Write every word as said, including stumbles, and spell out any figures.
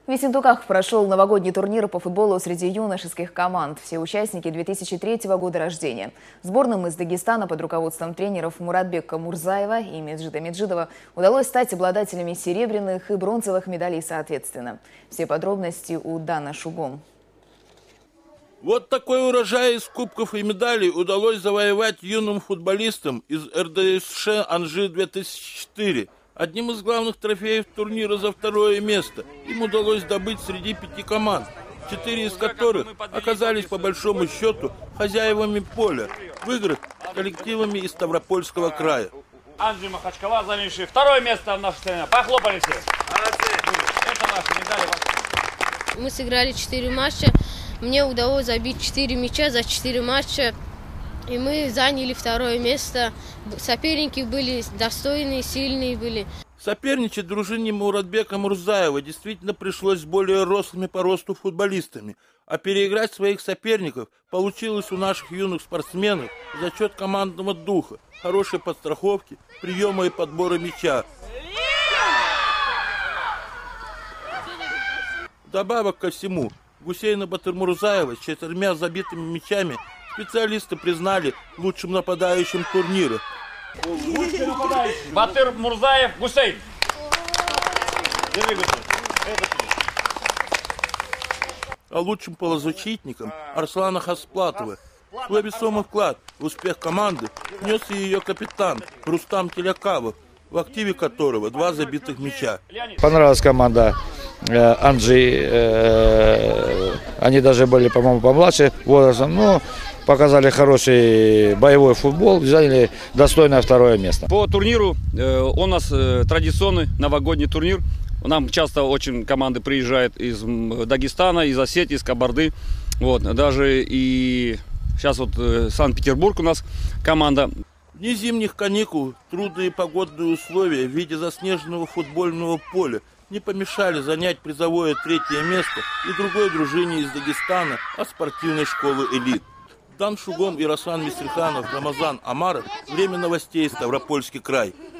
В Ессентуках прошел новогодний турнир по футболу среди юношеских команд. Все участники две тысячи третьего года рождения. Сборным из Дагестана под руководством тренеров Муратбека Мурзаева и Меджида Меджидова удалось стать обладателями серебряных и бронзовых медалей соответственно. Все подробности у Дана Шугом. Вот такой урожай из кубков и медалей удалось завоевать юным футболистам из эр дэ эс шэ Анжи две тысячи четыре. Одним из главных трофеев турнира за второе место им удалось добыть среди пяти команд, четыре из которых оказались по большому счету хозяевами поля в играх с коллективами из Ставропольского края. Анжи Махачкала, занявший второе место в нашей стране. Похлопали все. Это наши медали. Мы сыграли четыре матча. Мне удалось забить четыре мяча за четыре матча. И мы заняли второе место. Соперники были достойные, сильные были. Соперничать дружине Муратбека Мурзаева действительно пришлось с более рослыми по росту футболистами. А переиграть своих соперников получилось у наших юных спортсменов за счет командного духа, хорошей подстраховки, приема и подбора мяча. Добавок ко всему, Гусейна Батырмурзаева с четырьмя забитыми мячами специалисты признали лучшим нападающим турнира. Лучший нападающий. Батыр Мурзаев Гусейн. Держи, Гусейн. А лучшим полузащитником Арслана Хасплатова. Свой весомый вклад в успех команды внес и ее капитан Рустам Телякавов, в активе которого два забитых мяча. Понравилась команда э, Анжи. Э, они даже были, по-моему, помладше возрастом, но показали хороший боевой футбол, заняли достойное второе место. По турниру э, у нас э, традиционный новогодний турнир. Нам часто очень команды приезжают из Дагестана, из Осетии, из Кабарды. Вот, даже и сейчас вот э, Санкт-Петербург у нас команда. В дни зимних каникул трудные погодные условия в виде заснеженного футбольного поля не помешали занять призовое третье место и другой дружине из Дагестана от спортивной школы «Элит». Дан Шугом, Ярослав Мистриханов, Рамазан Амаров. Время новостей, Ставропольский край.